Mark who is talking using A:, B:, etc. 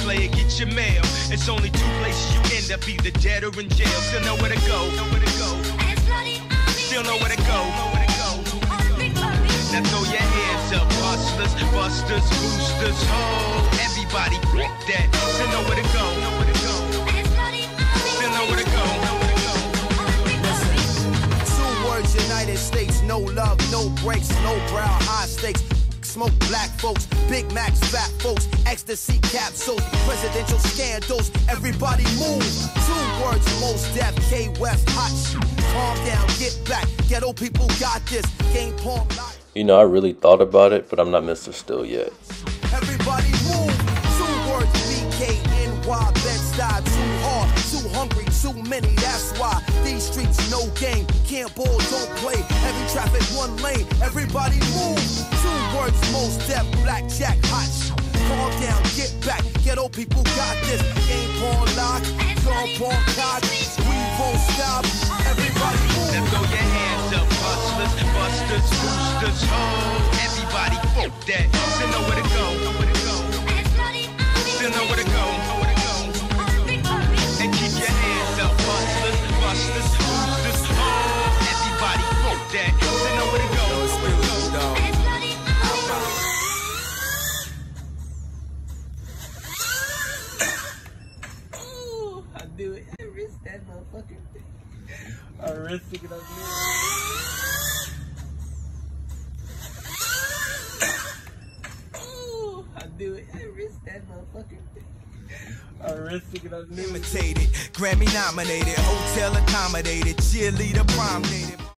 A: player, get your mail. It's only two places you end up, either dead or in jail. Still know where to go. Still know where to go. Now throw your hands up, hustlers, busters, boosters, ho. Everybody break that. Still know where to go. Still know where to go.
B: Two words, United States, no love, no breaks, no brow, high stakes. Smoke black folks, Big Macs, fat folks, ecstasy capsules, presidential scandals, everybody move. Two words, most deaf, K West, hot shoot. Calm down, get back, ghetto people got this. Game porn,
C: you know, I really thought about it, but I'm not Mr. Still yet.
B: Everybody move. Two words, BKNY, Bed-Stuy, too hard, too hungry, too many, that's why. These streets, no game, can't ball, don't play. Heavy traffic, one lane, everybody move. Two words, most deaf, blackjack, hot shoot. Calm down, get back, ghetto people got this. Game porn lock, gun porn cock, we won't stop. Everybody move.
A: Now throw your hands up, hustlers, busters, boosters, ho. Everybody fuck that. Still know where to go. Still know where to go. And keep your hands up, hustlers, busters, boosters, ho. Everybody fuck that. Still know where to go.
D: Ooh, I knew it. I risked that motherfucker. I risked it up here. Ooh, I knew it. I risked that motherfucker. I risked it up here.
B: Imitated, Grammy nominated, hotel accommodated, cheerleader prom dated.